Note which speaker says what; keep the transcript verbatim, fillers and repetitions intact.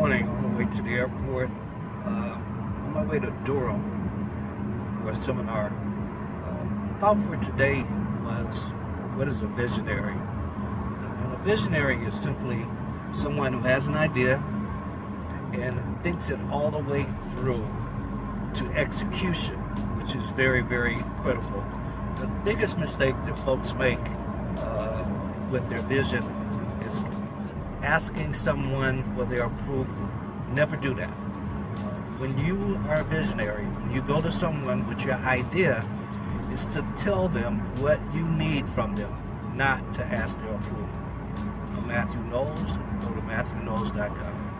Speaker 1: morning on the way to the airport, um, on my way to Durham for a seminar. Uh, the thought for today was, what is a visionary? And a visionary is simply someone who has an idea and thinks it all the way through to execution, which is very, very critical. The biggest mistake that folks make uh, with their vision is asking someone for their approval. Never do that. When you are a visionary, when you go to someone with your idea, is to tell them what you need from them, not to ask their approval. I'm Mathew Knowles. Go to Mathew Knowles dot com.